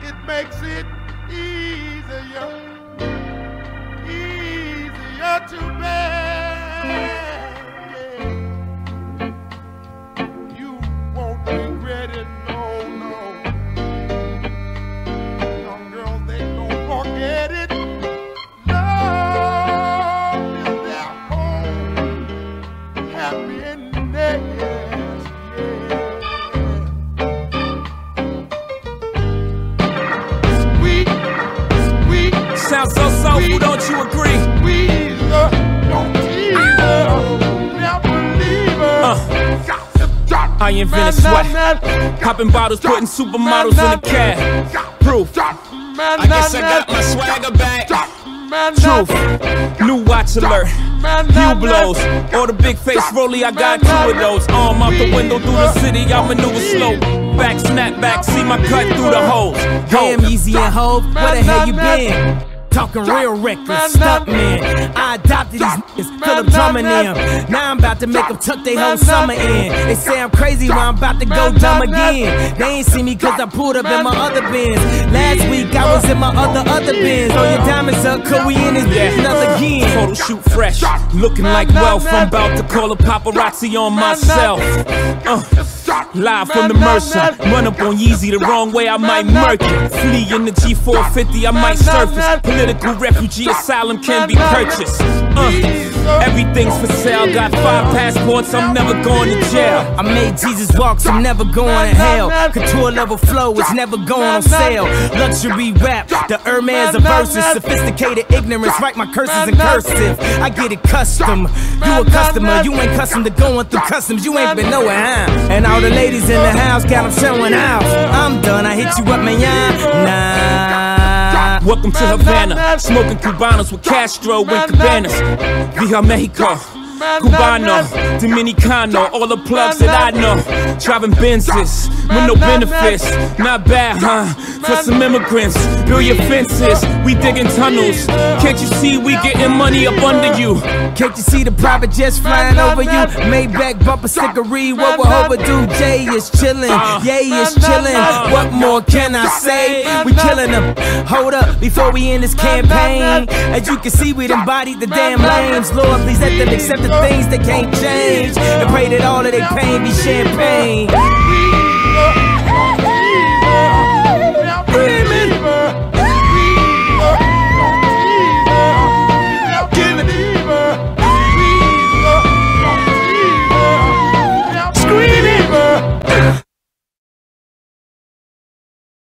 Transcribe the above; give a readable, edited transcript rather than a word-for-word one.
it makes it easier to bear. Yeah. You won't regret it, no. Young girls, they don't forget it. Love is their home, happiness. Sweet. Sounds so soulful, don't you agree? I invented sweat, popping bottles, putting supermodels in the cab. Proof, I guess I got my swagger back. Truth, new watch alert, view blows, or the big face rollie, I got 2 of those. Arm out the window through the city, I maneuver slow. Back, snap back, see my cut through the holes. Damn, Yeezy and Hov, where the hell you been? Talking real reckless, stuntman. I adopted these niggas, feel them drumming them. Now I'm about to make them tuck their whole summer in. They say I'm crazy when I'm about to go dumb again. They ain't see me cause I pulled up in my other Benz. Last week I was in my other Benz. Throw your diamonds up, cause we in this another again. Photo shoot fresh, looking like wealth. I'm about to call a paparazzi on myself. Live from the Mercer, run up on Yeezy the wrong way, I might murk it. Flee in the G450, I might surface. Political refugee asylum can be purchased. Everything's for sale, got 5 passports, I'm never going to jail. I made Jesus walk, so I'm never going to hell. Couture level flow is never going on sale. Luxury rap, the Hermes of verses. Sophisticated ignorance, write my curses in cursive. I get it custom, you a customer. You ain't custom to going through customs, you ain't been nowhere, huh? And all the ladies in the house got them showing out. I'm done, I hit you up, man, nah. Welcome to Havana, smoking Cubanos with Castro and Cabanas. Via Mexico, Cubano, Dominicano, all the plugs that I know. Driving Benzes with no benefits, not bad, huh? For some immigrants, build your fences, we digging tunnels. Can't you see we getting money up under you? Can't you see the private jets flying over you? Maybach bumper stickery, what we're overdue. Jay is chillin', Ye is chillin'. What more can I say? We killing them. Hold up, before we end this campaign. As you can see, we embodied the damn lames. Lord, please let them accept the things they can't change, and pray that all of their pain be champagne.